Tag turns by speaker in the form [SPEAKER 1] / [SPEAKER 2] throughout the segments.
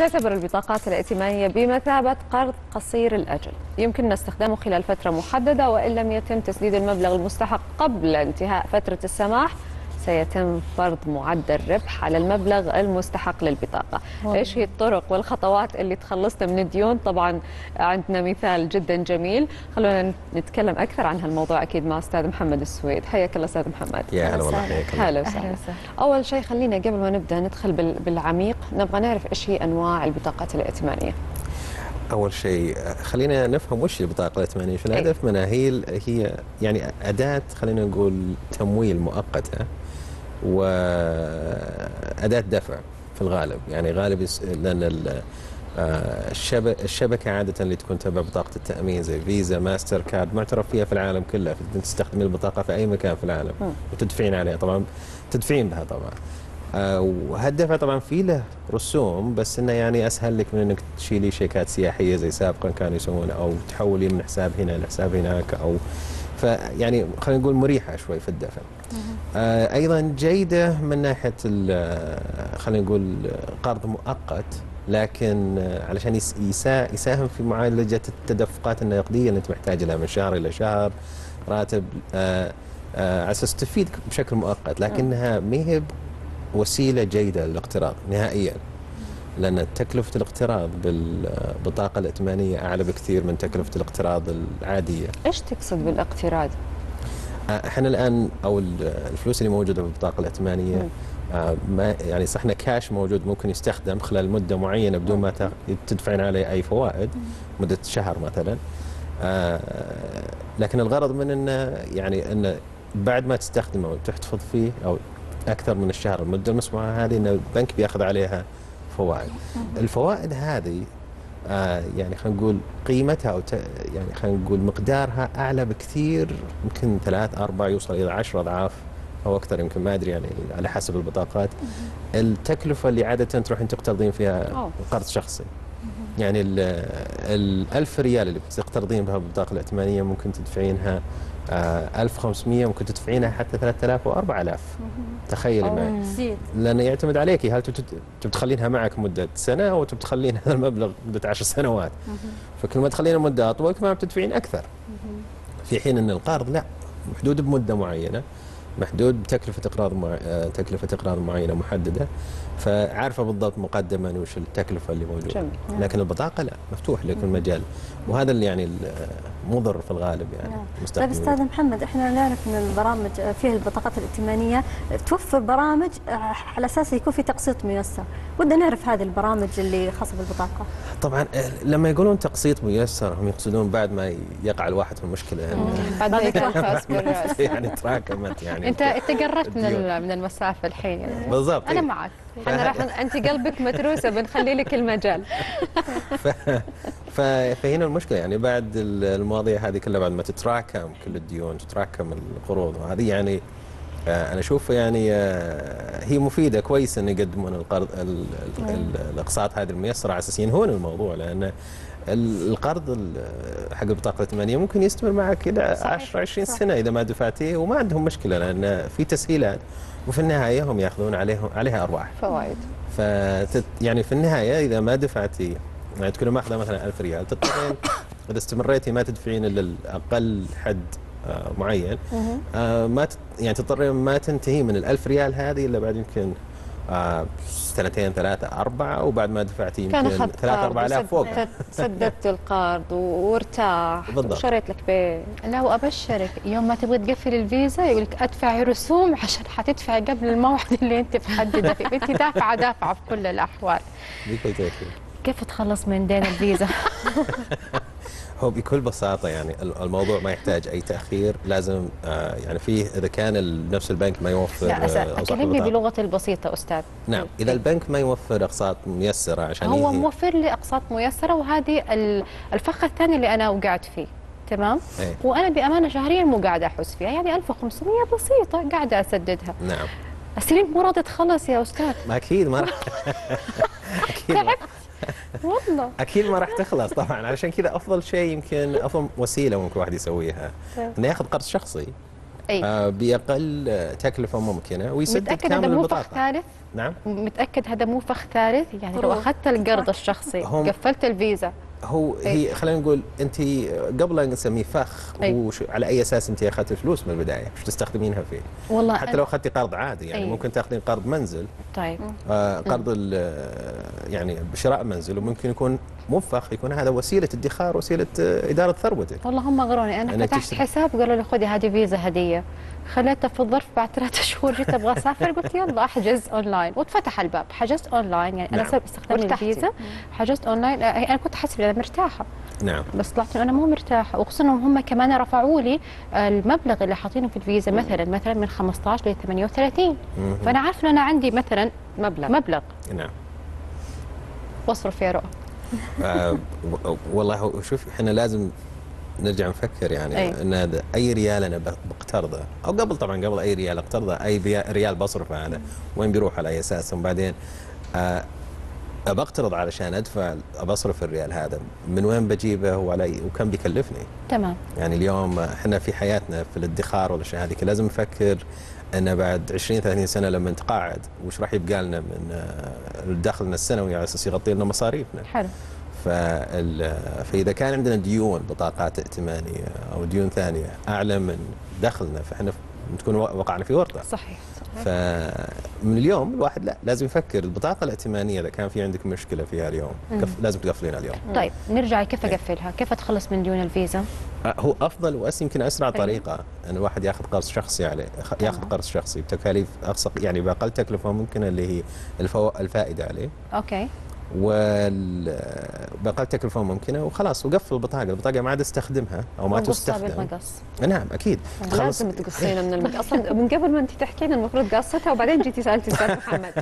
[SPEAKER 1] تعتبر البطاقات الائتمانية بمثابة قرض قصير الأجل، يمكننا استخدامه خلال فترة محددة، وإن لم يتم تسديد المبلغ المستحق قبل انتهاء فترة السماح سيتم فرض معدل ربح على المبلغ المستحق للبطاقة. إيش هي الطرق والخطوات اللي تخلصنا من الديون؟ طبعا عندنا مثال جدا جميل، خلونا نتكلم أكثر عن هالموضوع أكيد مع أستاذ محمد السويد. حياك الله أستاذ محمد.
[SPEAKER 2] يا هلا والله، حياك الله.
[SPEAKER 1] هلا وسهلا. أول شيء خلينا قبل ما نبدأ ندخل بالعميق، نبغى نعرف إيش هي أنواع البطاقات الائتمانية.
[SPEAKER 2] أول شيء خلينا نفهم وش البطاقة الائتمانية. شو الهدف منها؟ هي يعني أداة، خلينا نقول تمويل مؤقتة وأداة دفع في الغالب. يعني غالب لأن الشبكة عادة اللي تكون تبع بطاقة التأمين زي فيزا ماستر كارد معترف فيها في العالم كله، تستخدمين البطاقة في أي مكان في العالم وتدفعين عليها، طبعا تدفعين بها طبعا. وهالدفع طبعا في له رسوم، بس انه يعني اسهل لك من انك تشيلي شيكات سياحيه زي سابقا كانوا يسوون، او تحولي من حساب هنا لحساب هناك، او فيعني خلينا نقول مريحه شوي في الدفع. ايضا جيده من ناحيه خلينا نقول قرض مؤقت، لكن علشان يساهم في معالجه التدفقات النقديه اللي انت محتاج لها من شهر الى شهر، راتب على اساس تفيدك بشكل مؤقت، لكنها ما هي وسيلة جيدة للاقتراض نهائيا، لأن تكلفة الاقتراض بالبطاقة الائتمانية أعلى بكثير من تكلفة الاقتراض العادية.
[SPEAKER 1] إيش تقصد بالاقتراض؟
[SPEAKER 2] احنا الآن أو الفلوس اللي موجودة بالبطاقة الائتمانية ما يعني صحنا كاش موجود ممكن يستخدم خلال مدة معينة بدون ما تدفعين عليه أي فوائد، مدة شهر مثلا. لكن الغرض من أنه يعني أنه بعد ما تستخدمه وتحتفظ فيه أو أكثر من الشهر، المدة المسموحة هذه، أن البنك بياخذ عليها فوائد. الفوائد هذه يعني خلينا نقول قيمتها أو يعني خلينا نقول مقدارها أعلى بكثير، يمكن 3 4 يوصل إلى 10 أضعاف أو أكثر، يمكن ما أدري يعني على حسب البطاقات. التكلفة اللي عادة تروحين تقترضين فيها قرض شخصي، يعني ال1000 ريال اللي بتقترضين بها بالبطاقة الائتمانية ممكن تدفعينها 1500، ممكن تدفعينها حتى 3000 و4000. تخيلي معي، لأنه يعتمد عليكي هل تبي تخلينها معك مدة سنة أو تبي تخلين هذا المبلغ مدة 10 سنوات. فكل ما تخلينها مدة أطول كل ما بتدفعين أكثر، في حين أن القرض لا، محدود بمدة معينة، محدود بتكلفة إقراض معينة محددة، فعارفة بالضبط مقدما وش التكلفة اللي موجودة. لكن البطاقة لا، مفتوح لك المجال، وهذا اللي يعني مضر في الغالب يعني.
[SPEAKER 3] طيب أستاذ محمد، احنا نعرف ان البرامج فيها البطاقات الائتمانية توفر برامج على اساس يكون في تقسيط ميسر، ودنا نعرف هذه البرامج اللي خاصة بالبطاقة.
[SPEAKER 2] طبعا لما يقولون تقسيط ميسر هم يقصدون بعد ما يقع الواحد في المشكلة
[SPEAKER 1] بعد ما يتوفى
[SPEAKER 2] يعني تراكمت يعني.
[SPEAKER 1] انت قربت من المسافة الحين يعني.
[SPEAKER 2] بالضبط،
[SPEAKER 1] انا معك. احنا راح انت قلبك متروسه، بنخلي لك المجال.
[SPEAKER 2] فهنا المشكله يعني بعد المواضيع هذه كلها، بعد ما تتراكم كل الديون، تتراكم القروض، وهذه يعني انا اشوف يعني هي مفيده كويس ان يقدمون القرض الاقساط هذه الميسره على اساس ينهون الموضوع، لان القرض حق البطاقه الائتمانيه ممكن يستمر معك الى 10 20 سنه اذا ما دفعتيه، وما عندهم مشكله لان في تسهيلات، وفي النهايه هم ياخذون عليها ارباح
[SPEAKER 1] فوائد.
[SPEAKER 2] يعني في النهايه اذا ما دفعتي، يعني تكون ماخذه مثلا 1000 ريال، تضطرين اذا استمريتي ما تدفعين الا الاقل حد معين، ما يعني تضطرين ما تنتهي من ال1000 ريال هذه الا بعد يمكن 2 3 4، وبعد ما دفعتي يمكن 3 4000 فوق.
[SPEAKER 1] سددت القرض وارتاح وشريت لك بيت.
[SPEAKER 4] لا، وابشرك يوم ما تبغي تقفل الفيزا يقول لك ادفعي رسوم عشان حتدفعي قبل الموعد اللي انت محدده فيه، انت دافعه في كل الاحوال. كيف تخلص من دين الفيزا؟
[SPEAKER 2] هو بكل بساطة يعني الموضوع ما يحتاج أي تأخير، لازم يعني فيه إذا كان نفس البنك ما يوفر.
[SPEAKER 4] لا، كلمني بلغة البسيطة أستاذ.
[SPEAKER 2] نعم، إذا البنك ما يوفر أقساط ميسرة عشان
[SPEAKER 4] هو موفر لي أقساط ميسرة، وهذه الفخ الثاني اللي أنا وقعت فيه، تمام؟ وأنا بأمانة شهريا مو قاعدة أحس فيها، يعني 1500 بسيطة قاعدة أسددها.
[SPEAKER 2] نعم.
[SPEAKER 4] السنين مو راضية تخلص يا أستاذ.
[SPEAKER 2] أكيد ما راح أكيد
[SPEAKER 4] والله
[SPEAKER 2] اكيد ما راح تخلص طبعا، علشان كذا افضل شيء يمكن افضل وسيله ممكن واحد يسويها انه ياخذ قرض شخصي باقل تكلفه ممكنه ويسدد
[SPEAKER 4] متأكد
[SPEAKER 2] كامل
[SPEAKER 4] هذا مو فخ
[SPEAKER 2] البطاقه.
[SPEAKER 4] ثالث؟
[SPEAKER 2] نعم،
[SPEAKER 4] متأكد هذا مو فخ ثالث؟ يعني لو أخذت القرض الشخصي قفلت الفيزا
[SPEAKER 2] هي خلينا نقول انت قبل ان نسميه فخ، هو على اي اساس انت اخذت الفلوس من البدايه؟ وش تستخدمينها فيه؟
[SPEAKER 4] والله
[SPEAKER 2] حتى لو اخذتي قرض عادي، يعني ممكن تاخذين قرض منزل.
[SPEAKER 4] طيب
[SPEAKER 2] قرض يعني بشراء منزل، وممكن يكون مو فخ، يكون هذا وسيله ادخار، وسيله اداره ثروتك.
[SPEAKER 4] والله هم غروني، انا فتحت حساب قالوا لي خذي هذه فيزا هديه، خليتها في الظرف بعد 3 شهور جيت ابغى اسافر قلت يلا احجز اونلاين، واتفتح الباب حجزت اونلاين. يعني انا سبب استخدام الفيزا حجزت اونلاين. انا كنت احس اني مرتاحه،
[SPEAKER 2] نعم،
[SPEAKER 4] بس طلعت انا مو مرتاحه، وخصوصا انهم هم كمان رفعوا لي المبلغ اللي حاطينه في الفيزا مثلا من 15 ل 38. فانا عارفه ان انا عندي مثلا مبلغ
[SPEAKER 2] نعم
[SPEAKER 4] واصرف يا رؤى.
[SPEAKER 2] والله شوف، احنا لازم نرجع نفكر يعني ان هذا اي ريال انا بقترضه، او قبل اي ريال اقترضه، اي ريال بصرفه انا وين بيروح على اي اساس؟ وبعدين ابقترض علشان ادفع، بصرف الريال هذا من وين بجيبه وكم بيكلفني؟ تمام. يعني اليوم احنا في حياتنا في الادخار والاشياء هذه لازم نفكر ان بعد 20 30 سنه لما نتقاعد وش راح يبقى لنا من دخلنا السنوي على اساس يغطي لنا مصاريفنا. حلو. فاذا كان عندنا ديون، بطاقات ائتمانيه او ديون ثانيه اعلى من دخلنا، فاحنا نكون وقعنا في ورطه. صحيح. فمن اليوم الواحد لازم يفكر البطاقه الائتمانيه اذا كان في عندك مشكله فيها اليوم لازم تقفلينها اليوم.
[SPEAKER 4] طيب نرجع كيف اقفلها؟ كيف اتخلص من ديون الفيزا؟
[SPEAKER 2] هو افضل يمكن اسرع طريقه ان الواحد ياخذ قرض شخصي عليه، ياخذ قرض شخصي بتكاليف اقصى، يعني باقل تكلفه ممكنه اللي هي الفائده عليه. اوكي. وباقل تكلفه ممكنه وخلاص، وقفل البطاقه ما عاد استخدمها او ما تستخدم. بالمقص. نعم اكيد.
[SPEAKER 1] لازم تقصينا من المقص اصلا من قبل ما انت تحكينا المفروض قصتها، وبعدين جيتي سالتي استاذ محمد.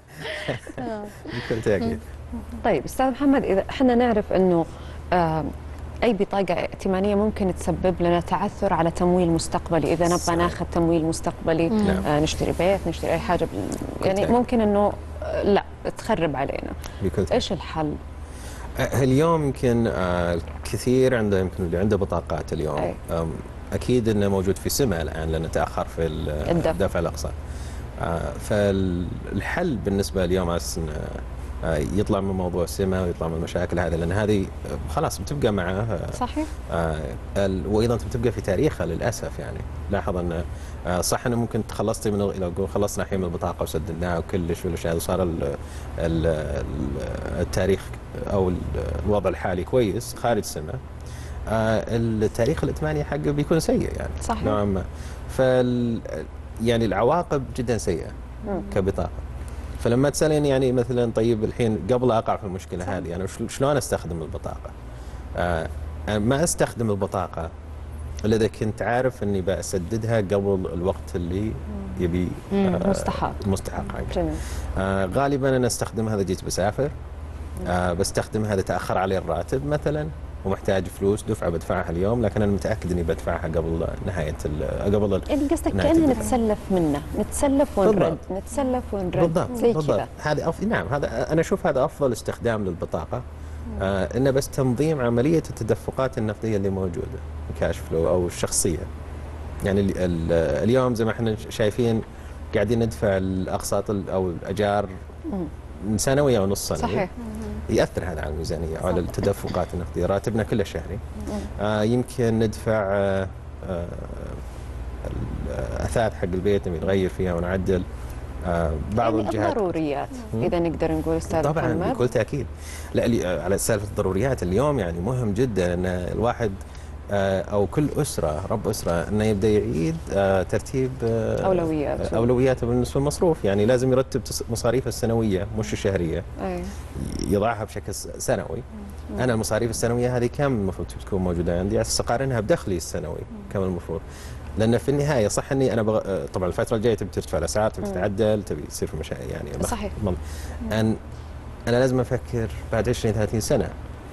[SPEAKER 2] بكل تاكيد.
[SPEAKER 1] طيب استاذ محمد، اذا احنا نعرف انه اي بطاقه ائتمانيه ممكن تسبب لنا تعثر على تمويل مستقبلي، اذا نبغى ناخذ تمويل مستقبلي، نشتري بيت، نشتري اي حاجه يعني ممكن انه لا تخرب علينا. ايش الحل؟
[SPEAKER 2] اليوم يمكن كثير يمكن اللي عنده بطاقات اليوم اكيد انه موجود في سمة الان لانه تاخر في الدفع الاقصى. فالحل بالنسبه اليوم يطلع من موضوع سمة ويطلع من المشاكل هذه، لان هذه خلاص بتبقى معه. صحيح. وايضا بتبقى في تاريخها للاسف. يعني لاحظ ان صح انه ممكن تخلصتي من لو خلصنا الحين من البطاقه وسددناها وكلش والاشياء، وصار التاريخ او الوضع الحالي كويس خارج سمة، التاريخ الائتماني حقه بيكون سيء يعني. صحيح. نوعا ما. يعني العواقب جدا سيئه كبطاقه. فلما تسالين يعني مثلا طيب الحين قبل اقع في المشكله هذه انا شلون استخدم البطاقه؟ ما استخدم البطاقه الا اذا كنت عارف اني بسددها قبل الوقت اللي يبي مستحق حقه. غالبا انا استخدمها اذا جيت بسافر، بستخدمها اذا تاخر علي الراتب مثلا ومحتاج فلوس دفعه بدفعها اليوم، لكن انا متاكد اني بدفعها قبل نهايه قبل
[SPEAKER 1] يعني قصدك كاننا نتسلف منه، نتسلف ونرد، نتسلف ونرد.
[SPEAKER 2] بالضبط. زي كذا. هذه نعم، هذا انا اشوف هذا افضل استخدام للبطاقه. انه بس تنظيم عمليه التدفقات النقديه اللي موجوده، كاش فلو او الشخصيه. يعني اليوم زي ما احنا شايفين قاعدين ندفع الاقساط او الاجار سنويه ونص سنوي. صحيح. ياثر هذا على الميزانيه وعلى التدفقات النقديه، راتبنا كله شهري. يمكن ندفع الاثاث حق البيت نغير فيها ونعدل بعض
[SPEAKER 1] يعني
[SPEAKER 2] الجهات.
[SPEAKER 1] الضروريات اذا نقدر نقول استاذ
[SPEAKER 2] طبعا
[SPEAKER 1] محمد.
[SPEAKER 2] بكل تاكيد. لا على سالفه الضروريات اليوم يعني مهم جدا ان الواحد او كل اسره رب اسره انه يبدا يعيد ترتيب اولوياته بالنسبه للمصروف. يعني لازم يرتب مصاريفه السنويه مش الشهريه. يضعها بشكل سنوي. انا المصاريف السنويه هذه كم المفروض تكون موجوده عندي على اساس اقارنها بدخلي السنوي كم المفروض. لان في النهايه صح اني انا طبعا الفتره الجايه تبي ترتفع الاسعار، تبي تتعدل، تبي يصير في مشاكل يعني. صحيح. انا لازم افكر بعد 20 30 سنه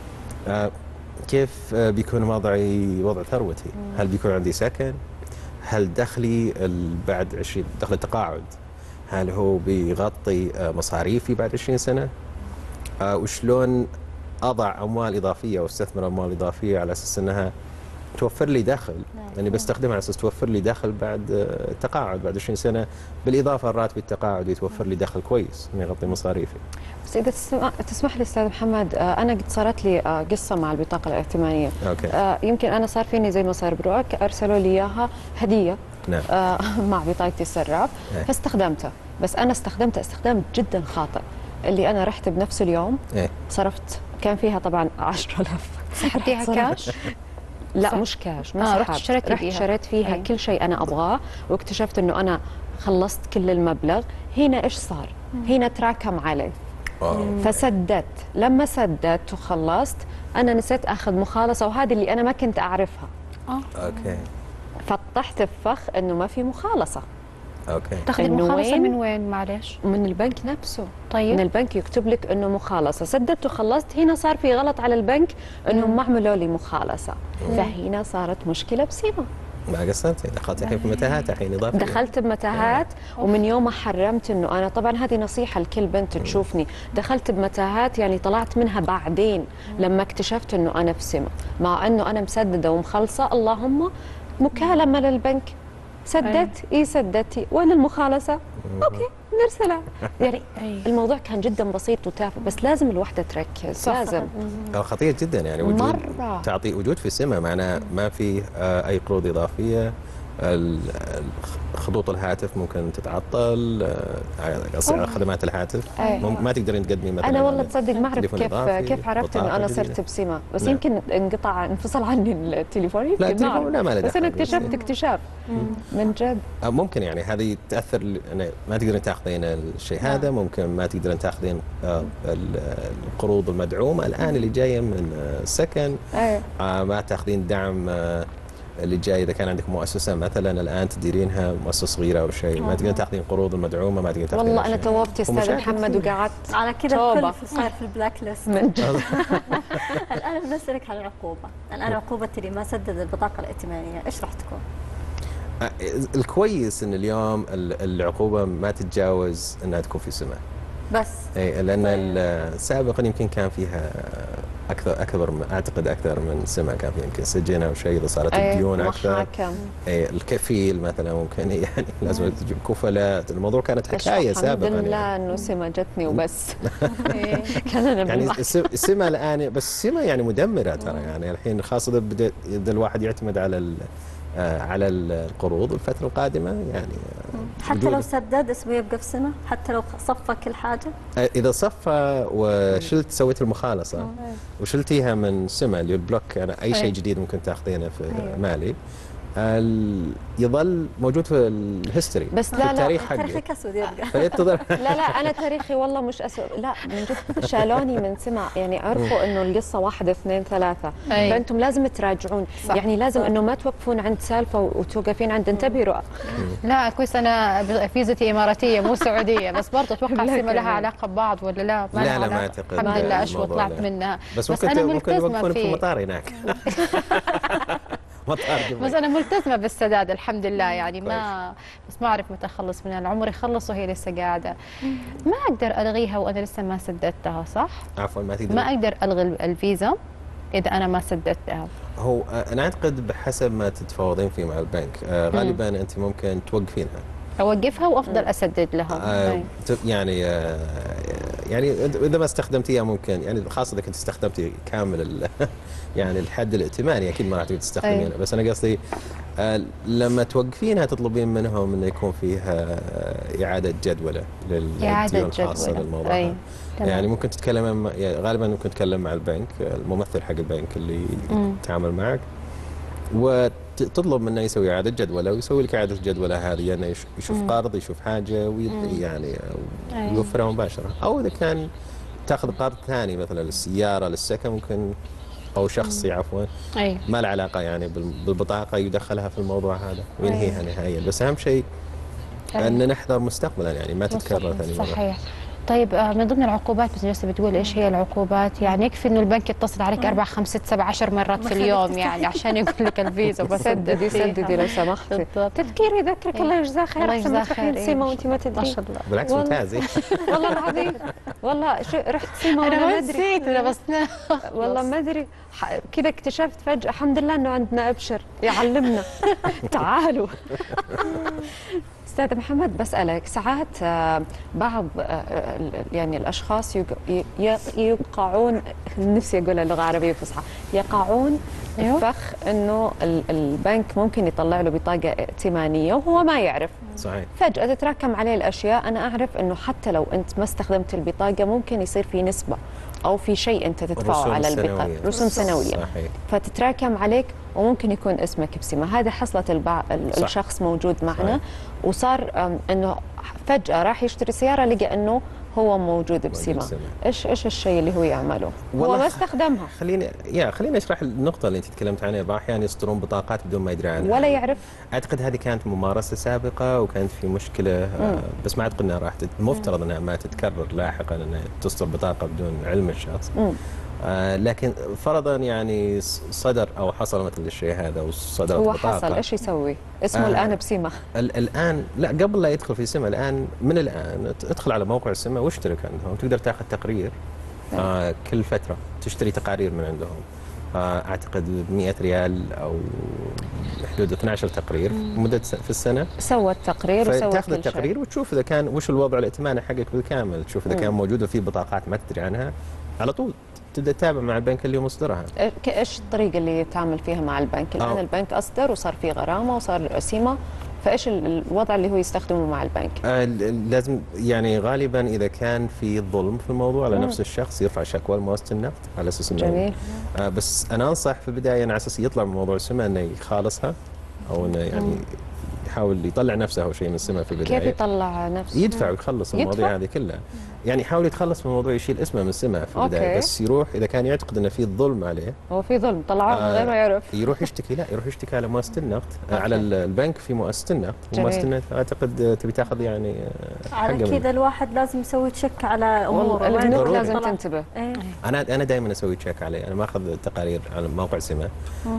[SPEAKER 2] كيف بيكون وضع ثروتي؟ هل بيكون عندي سكن؟ هل دخلي بعد 20 دخل التقاعد هل هو بيغطي مصاريفي بعد 20 سنه؟ وشلون اضع اموال اضافيه واستثمر اموال اضافيه على اساس انها توفر لي دخل لاني بستخدمها على اساس توفر لي دخل بعد التقاعد بعد 20 سنه، بالاضافه لراتب التقاعد يتوفر لي دخل كويس انه يغطي مصاريفي.
[SPEAKER 1] بس اذا تسمح لي استاذ محمد، انا قد صارت لي قصه مع البطاقه الائتمانيه.
[SPEAKER 2] اوكي.
[SPEAKER 1] يمكن انا صار فيني زي ما صار بروك، ارسلوا لي اياها هديه.
[SPEAKER 2] نعم.
[SPEAKER 1] مع بطاقتي السراف فاستخدمتها، بس انا استخدمتها استخدام جدا خاطئ. اللي انا رحت بنفس اليوم صرفت، كان فيها طبعا 10000.
[SPEAKER 4] سحبتيها كاش؟
[SPEAKER 1] لا مش كاش، ما
[SPEAKER 4] رحت
[SPEAKER 1] شريت فيها كل شيء انا ابغاه، واكتشفت انه انا خلصت كل المبلغ. هنا ايش صار؟ هنا تراكم علي فسددت. لما سددت وخلصت انا نسيت اخذ مخالصه، وهذه اللي انا ما كنت اعرفها.
[SPEAKER 2] اوكي.
[SPEAKER 1] فطحت في فخ انه ما في مخالصه.
[SPEAKER 2] اوكي.
[SPEAKER 4] تاخذ المخالصه من وين معلش؟
[SPEAKER 1] من البنك نفسه.
[SPEAKER 4] طيب.
[SPEAKER 1] من البنك يكتب لك انه مخالصه، سددت وخلصت. هنا صار في غلط على البنك انهم ما عملوا لي مخالصه. فهنا صارت مشكله بسيمه.
[SPEAKER 2] ما قصرتي، دخلت الحين في متاهات الحين اضافيه.
[SPEAKER 1] دخلت بمتاهات ومن يوم ما حرمت انه انا، طبعا هذه نصيحه لكل بنت تشوفني، دخلت بمتاهات يعني طلعت منها بعدين لما اكتشفت انه انا في سمه، مع انه انا مسدده ومخلصه. اللهم مكالمه للبنك، سددت سددتي، وين المخالصه؟ اوكي نرسلها. يعني الموضوع كان جدا بسيط وتافه، بس لازم الوحده تركز. لازم.
[SPEAKER 2] خطير جدا يعني وجود مرة. تعطي وجود في سمة معناه ما في اي قروض اضافيه، خطوط الهاتف ممكن تتعطل، خدمات الهاتف ما تقدرين تقدمي مثلا.
[SPEAKER 1] انا والله تصدق ما اعرف كيف عرفت انه انا صرت بسمة، بس نعم. يمكن انفصل عني التليفون.
[SPEAKER 2] لا التليفون لا، ما له دخل،
[SPEAKER 1] بس انا اكتشفت اكتشاف من جد.
[SPEAKER 2] ممكن يعني هذه تاثر، ما تقدرين تاخذين الشيء هذا، ممكن ما تقدرين تاخذين القروض المدعومه الان اللي جايه من السكن، ما تاخذين دعم اللي جاي اذا كان عندك مؤسسه مثلا الان تديرينها، مؤسسه صغيره او شيء، ما تقدرين تاخذين قروض المدعومه، ما تقدرين تاخذين.
[SPEAKER 1] والله انا توبت يا استاذ محمد وقعدت
[SPEAKER 3] على كذا الكل صار في البلاك ليست
[SPEAKER 1] من جد.
[SPEAKER 3] الان بنسالك عن العقوبه، الان عقوبه اللي ما سدد البطاقه الائتمانيه ايش راح تكون؟
[SPEAKER 2] الكويس ان اليوم العقوبه ما تتجاوز انها تكون في سمه
[SPEAKER 3] بس.
[SPEAKER 2] اي لان سابقا يمكن كان فيها اكثر اعتقد اكثر من سمه، كان في يمكن سجن او شيء اذا صارت الديون اكثر. اي الكفيل مثلا ممكن يعني لازم تجيب كفلات، الموضوع كانت حكايه سابقا.
[SPEAKER 1] الحمد لله انه سمه جتني وبس. كان انا
[SPEAKER 2] يعني السمه الان، بس السمه يعني مدمره ترى، يعني الحين خاصه اذا الواحد يعتمد على القروض الفترة القادمة يعني.
[SPEAKER 3] حتى لو سدد اسمه يبقى في سنة، حتى لو صفى كل حاجة.
[SPEAKER 2] إذا صفى وشلت سويت المخالصة وشلتيها من سمة اللي البلوك، يعني أي شيء جديد ممكن تاخذينه في مالي يظل موجود في الهيستوري،
[SPEAKER 1] بس
[SPEAKER 2] لا التاريخ حقي.
[SPEAKER 3] تاريخك اسود يبقى.
[SPEAKER 1] لا انا تاريخي والله مش اسود، لا من جد شالوني من سمع، يعني عرفوا انه القصه 1 2 3 فانتم لازم تراجعون. يعني لازم انه ما توقفون عند سالفه وتوقفين عند انتبهوا.
[SPEAKER 4] لا كويس، انا فيزتي اماراتيه مو سعوديه، بس برضه اتوقع السمه لها علاقه ببعض ولا لا؟
[SPEAKER 2] لا ما اعتقد.
[SPEAKER 4] الحمد لله اشوى طلعت منها.
[SPEAKER 2] بس انا ملتزمه في المطار هناك.
[SPEAKER 4] بس انا ملتزمه بالسداد الحمد لله، يعني بس ما اعرف متى اخلص منها، العمر يخلص وهي لسه قاعده. ما اقدر الغيها وانا لسه ما سددتها صح؟
[SPEAKER 2] عفوا ما تقدر.
[SPEAKER 4] ما اقدر الغي الفيزا اذا انا ما سددتها.
[SPEAKER 2] هو انا اعتقد بحسب ما تتفاوضين فيه مع البنك، غالبا انت ممكن توقفينها.
[SPEAKER 4] اوقفها وافضل اسدد لها.
[SPEAKER 2] يعني اذا ما استخدمتيها ممكن، يعني خاصه اذا كنت استخدمتي كامل يعني الحد الائتماني اكيد ما راح تستخدمينها. بس انا قصدي لما توقفينها تطلبين منهم انه يكون فيها اعاده جدوله للديون الخاصه بالموضوع هذا. يعني ممكن تتكلم غالبا ممكن تتكلم مع البنك، الممثل حق البنك اللي يتعامل معك، وتطلب منه يسوي اعاده جدوله، ويسوي لك اعاده الجدوله هذه، يعني يشوف قرض، يشوف حاجه يعني يوفرها مباشره. او اذا كان تاخذ قرض ثاني مثلا للسياره للسكن ممكن، او شخصي عفوا ما له علاقه يعني بالبطاقه، يدخلها في الموضوع هذا وينهيها نهائيا. بس اهم شيء ان نحذر مستقبلا، يعني ما تتكرر ثاني مره.
[SPEAKER 4] صحيح. طيب من ضمن العقوبات بس جالسه بتقول ايش هي العقوبات؟ يعني يكفي انه البنك يتصل عليك 4 5 7 10 مرات في اليوم يعني عشان يقول لك الفيزا
[SPEAKER 1] سددي سددي لو سمحتي. تذكير يذكرك الله يجزاه خير.
[SPEAKER 4] الله
[SPEAKER 1] احسن
[SPEAKER 4] يجزاه
[SPEAKER 1] ما تروحين
[SPEAKER 4] خير.
[SPEAKER 1] سيما وانت ما تدري.
[SPEAKER 4] ما شاء الله.
[SPEAKER 2] بالعكس ممتاز.
[SPEAKER 1] والله العظيم والله رحت سيما
[SPEAKER 4] انا
[SPEAKER 1] وانا
[SPEAKER 4] ما
[SPEAKER 1] ما ادري.
[SPEAKER 4] نسيت انا بس
[SPEAKER 1] والله ما ادري كذا اكتشفت فجأة الحمد لله انه عندنا ابشر يعلمنا. تعالوا. استاذ محمد بسألك ساعات بعض يعني الاشخاص يقعون، نفسي اقولها لغة عربية فصحى، يقعون فخ انه البنك ممكن يطلع له بطاقة ائتمانية وهو ما يعرف.
[SPEAKER 2] صحيح.
[SPEAKER 1] فجأة تتراكم عليه الاشياء. انا اعرف انه حتى لو انت ما استخدمت البطاقة ممكن يصير في نسبة او في شيء انت تدفعه على البطاقة، رسوم سنوية.
[SPEAKER 2] صحيح.
[SPEAKER 1] فتتراكم عليك وممكن يكون اسمك بسمة. هذه حصلت الشخص موجود معنا. صحيح. وصار انه فجأة راح يشتري سيارة لقى انه هو موجود بسمة. ايش الشيء اللي هو يعمله؟ هو ما استخدمها.
[SPEAKER 2] خليني اشرح النقطة اللي انت تكلمت عنها. بعض احيانا يصدرون بطاقات بدون ما يدري عنها
[SPEAKER 1] ولا يعرف.
[SPEAKER 2] اعتقد هذه كانت ممارسة سابقة وكانت في مشكلة. بس ما اعتقد انها راح المفترض انها ما تتكرر لاحقا انها تصدر بطاقة بدون علم الشخص. لكن فرضا يعني صدر او حصل مثل الشيء هذا وصدرت
[SPEAKER 1] هو
[SPEAKER 2] بطاقة.
[SPEAKER 1] حصل ايش يسوي؟ اسمه الان بسمة.
[SPEAKER 2] الان لا، قبل لا يدخل في سمة الان من الان ادخل على موقع السمة واشترك عندهم. تقدر تاخذ تقرير كل فترة، تشتري تقارير من عندهم. اعتقد 100 ريال او حدود 12 تقرير مدة في السنة.
[SPEAKER 1] سوى التقرير وسوى
[SPEAKER 2] تاخذ التقرير وتشوف اذا كان وش الوضع الائتماني حقك بالكامل، تشوف اذا كان موجودة في بطاقات ما تدري عنها على طول تبدا تتابع مع البنك اللي مصدرها.
[SPEAKER 1] ايش الطريقه اللي يتعامل فيها مع البنك؟ الان البنك اصدر وصار في غرامه وصار سمة، فايش الوضع اللي هو يستخدمه مع البنك؟
[SPEAKER 2] لازم يعني غالبا اذا كان في ظلم في الموضوع على نفس الشخص يرفع شكوى لمؤسسه النقد على اساس انه
[SPEAKER 1] جميل.
[SPEAKER 2] بس انا انصح في البدايه على اساس يطلع من موضوع السمة انه يخالصها او انه يعني يحاول يطلع نفسه او شيء من السمة في البدايه.
[SPEAKER 1] كيف يطلع نفسه؟
[SPEAKER 2] يدفع ويخلص المواضيع هذه كلها. يعني يحاول يتخلص من الموضوع، يشيل اسمه من السمة في البدايه. بس يروح اذا كان يعتقد انه في ظلم عليه.
[SPEAKER 1] هو في ظلم طلعوه من غير ما يعرف.
[SPEAKER 2] يروح يشتكي. لا، يروح يشتكي على مؤسسه النقد. على البنك في مؤسسه النقد. ومؤسسه النقد اعتقد تبي تاخذ يعني
[SPEAKER 3] على كذا الواحد لازم يسوي تشيك على اموره.
[SPEAKER 1] البنوك لازم تنتبه.
[SPEAKER 2] انا دائما اسوي تشيك عليه. انا ما اخذ تقارير على موقع سمة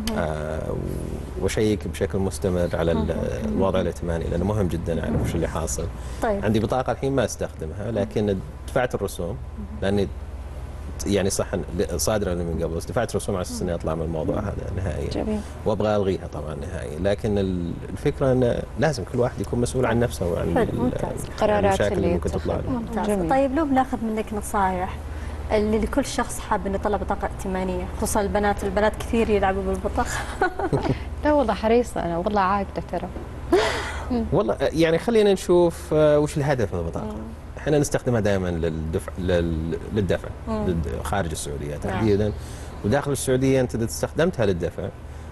[SPEAKER 2] وشيك بشكل مستمر على الوضع الائتماني لانه مهم جدا اعرف وش اللي حاصل.
[SPEAKER 3] طيب.
[SPEAKER 2] عندي بطاقه الحين ما استخدمها لكن دفعت الرسوم لاني يعني صح صادره من قبل، بس دفعت رسوم على اساس اني اطلع من الموضوع هذا نهائيا.
[SPEAKER 1] جميل.
[SPEAKER 2] وابغى الغيها طبعا نهائيا. لكن الفكره انه لازم كل واحد يكون مسؤول عن نفسه وعن
[SPEAKER 1] القرارات
[SPEAKER 2] اللي ممكن تطلع له.
[SPEAKER 3] ممتاز. طيب لو بناخذ منك نصائح اللي لكل شخص حاب انه يطلع بطاقه ائتمانيه، خصوصا البنات كثير يلعبوا بالبطاقه.
[SPEAKER 4] لا والله حريصه انا، والله عاده ترى.
[SPEAKER 2] والله يعني خلينا نشوف وش الهدف من البطاقه. احنا نستخدمها دائما للدفع خارج السعوديه تحديدا. وداخل السعوديه انت اذا استخدمتها للدفع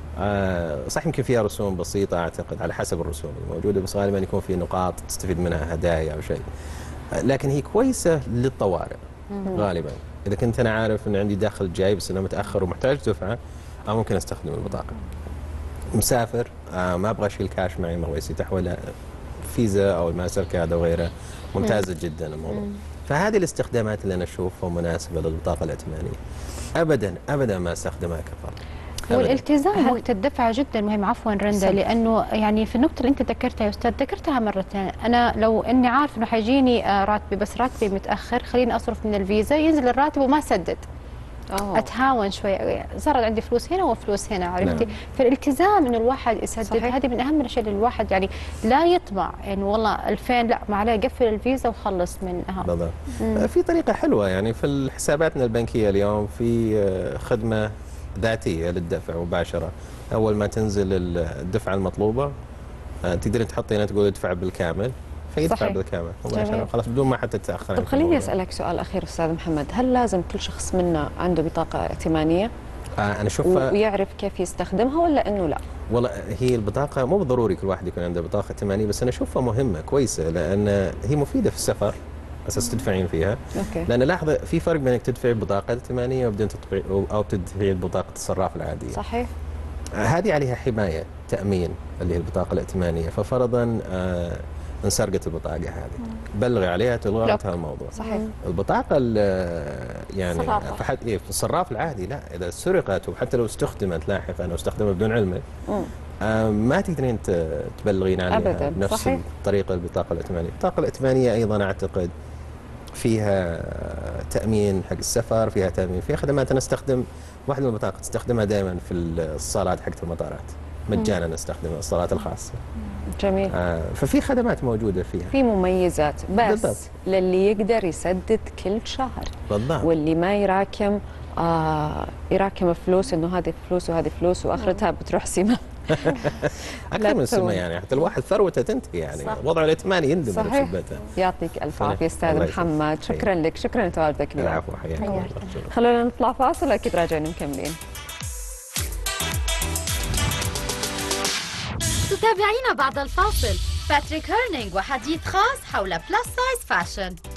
[SPEAKER 2] صح يمكن فيها رسوم بسيطه اعتقد على حسب الرسوم الموجوده، بس غالبا يكون في نقاط تستفيد منها هدايا او شيء. لكن هي كويسه للطوارئ غالبا. اذا كنت انا عارف ان عندي دخل جاي بس انه متاخر ومحتاج دفعه ممكن استخدم البطاقه. مسافر ما ابغى اشيل كاش معي، ما ابغى يصير تحويل فيزا او الماستر كارد او غيره، ممتازه جدا الموضوع. فهذه الاستخدامات اللي انا اشوفها مناسبه للبطاقه الائتمانيه. ابدا ما استخدمها كفر.
[SPEAKER 4] والالتزام وقت الدفع جدا مهم. عفوا رندا، لانه يعني في النقطه اللي انت ذكرتها يا استاذ ذكرتها مرتين. انا لو اني عارف انه حيجيني راتبي بس راتبي متاخر، خليني اصرف من الفيزا ينزل الراتب وما سدد. اتهاون شوي، صار عندي فلوس هنا وفلوس هنا، عرفتي؟ نعم. فالالتزام انه الواحد يسدد هذه من اهم الاشياء اللي الواحد يعني لا يطمع يعني والله 2000 لا ما عليه قفل الفيزا وخلص منها.
[SPEAKER 2] بالضبط. في طريقه حلوه يعني في حساباتنا البنكيه اليوم في خدمه ذاتيه للدفع مباشره. اول ما تنزل الدفعه المطلوبه تقدرين تحطين تقول ادفع بالكامل فيدفع بالكامل مباشره خلاص بدون ما حتى تتاخر.
[SPEAKER 1] طب خليني اسالك سؤال اخير استاذ محمد، هل لازم كل شخص منا عنده بطاقه ائتمانيه؟
[SPEAKER 2] انا اشوف
[SPEAKER 1] ويعرف كيف يستخدمها ولا انه لا؟
[SPEAKER 2] والله هي البطاقه مو بالضروري كل واحد يكون عنده بطاقه ائتمانيه، بس انا اشوفها مهمه كويسه لان هي مفيده في السفر اساس تدفعين فيها. لان لاحظ في فرق بين انك تدفعي بطاقه ائتمانيه وبعدين او تدفعي بطاقه الصراف العاديه.
[SPEAKER 1] صحيح.
[SPEAKER 2] هذه عليها حمايه تامين اللي هي البطاقه الائتمانيه. ففرضا انسرقت البطاقه هذه، بلغي عليها تلغى انتهى الموضوع.
[SPEAKER 1] صحيح.
[SPEAKER 2] البطاقه يعني
[SPEAKER 3] صرافة.
[SPEAKER 2] في الصراف العادي لا، اذا سرقت وحتى لو استخدمت لاحقا او استخدمت بدون علمك ما تقدرين تبلغين عنها
[SPEAKER 1] أبداً.
[SPEAKER 2] بنفس
[SPEAKER 1] صحيح.
[SPEAKER 2] الطريقه البطاقه الائتمانيه. البطاقه الائتمانيه ايضا اعتقد فيها تامين حق السفر، فيها تامين، فيها خدمات. انا استخدم واحده من البطاقات استخدمها دائما في الصالات حقت المطارات، مجانا استخدمها الصالات الخاصه.
[SPEAKER 1] جميل.
[SPEAKER 2] ففي خدمات موجوده فيها،
[SPEAKER 1] في مميزات، بس
[SPEAKER 2] بالضبط.
[SPEAKER 1] للي يقدر يسدد كل شهر
[SPEAKER 2] بالضبط.
[SPEAKER 1] واللي ما يراكم يراكم فلوس، انه هذه فلوس وهذه فلوس واخرتها بتروح سما.
[SPEAKER 2] اكثر من السمه يعني، حتى الواحد ثروته تنتهي يعني،
[SPEAKER 3] صح.
[SPEAKER 2] وضعه الائتماني يندمر
[SPEAKER 1] صحيح.
[SPEAKER 2] بسبتها.
[SPEAKER 1] يعطيك الف
[SPEAKER 2] صحيح.
[SPEAKER 1] عافيه استاذ
[SPEAKER 2] الله
[SPEAKER 1] محمد،
[SPEAKER 2] يسلمك.
[SPEAKER 1] شكرا لك، شكرا لتواجدك اليوم.
[SPEAKER 2] العفو، حياك الله.
[SPEAKER 1] خلونا نطلع فاصل، اكيد راجعين مكملين.
[SPEAKER 5] تتابعينا بعد الفاصل. باتريك هيرنينغ وحديث خاص حول بلس سايز فاشن.